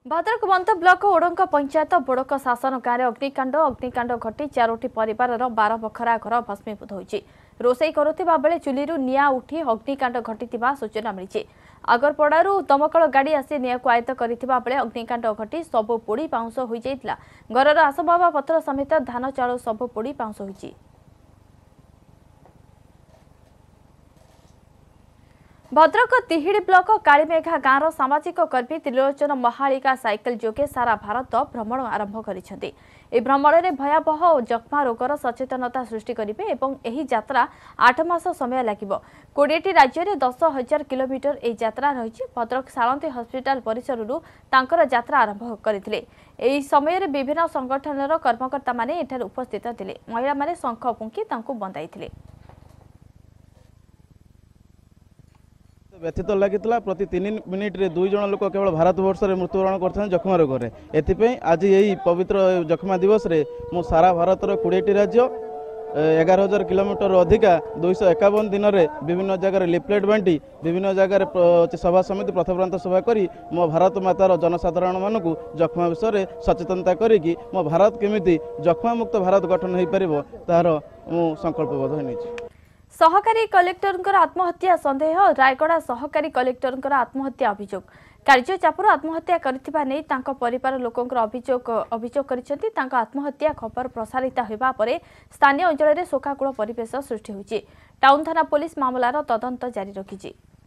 Bhadrak Bant block ओडंक पंचायत बोड़क शासन गाँव अग्निकांड घटी 4टी परिवार 12 बखरा घर भस्मीभूत होती। रोषई करुवा बेले चुलीरू निआ उठी अग्निकांड घटी सूचना मिली। आगरपड़ारू दमकल गाड़ी आसी निआ को आयत्त करथिबा बेले अग्निकांड घटी सबु पोड़ी पाउंस हो जाइतिला। घरर आसबाबपत्र समेत धान चाउल सबु पोड़ी पाउंस होइछि। भद्रक तिहिड़ी ब्लॉक कालीमेघा गाँवर सामाजिक कर्मी त्रिलोचन महालिका साइकेल जोगे सारा भारत भ्रमण आरंभ करिसेंति। ए भ्रमण में भयावह जक्मा रोगर सचेतनता सृष्टि करिवे एवं एही यात्रा 8 मास समय लागिबो। 20टी राज्य में 10,000 किलोमीटर ए यात्रा रही। भद्रक सालंती हॉस्पिटल परिसररू तांकर यात्रा आरंभ करथिले। एही समय विभिन्न संगठनर कर्मकर्ता माने एठार उपस्थित थिले। महिला माने शंख फुंकी तांको बंदाइथिले। व्यथित लगी प्रति 3 मिनिट रे 2 जन लोक केवल भारत वर्ष में मृत्युवरण करते जख्मा रोग में। एथिपाई आज यही पवित्र जख्मा दिवस रे मु सारा भारत 20टी राज्य 11,000 किलोमीटर अधिका 251 दिन में विभिन्न जगह लिफलेट बांटी विभिन्न जगह सभा समिति पथप्रांत सभा करी मो भारत मातार जनसाधारण मानू जख्मा विषय सचेतनता करी मो भारत केमिति जख्मा मुक्त भारत गठन हो पार तार मु संकल्पबद्ध नहीं। सहकारी कलेक्टर आत्महत्या संदेह रायगड़ा सहकारी कलेक्टर आत्महत्या अभियोग कार्यचापर आत्महत्या करथिबा नै तांको परिवार लोकंकर अभियोग करिसेंति। तांको आत्महत्या खबर प्रसारित होबा परे स्थानीय अंचल में शोकाकुल परिवेश सृष्टि होइछि। टाउन थाना पुलिस मामलार तदंत जारी रखिछि।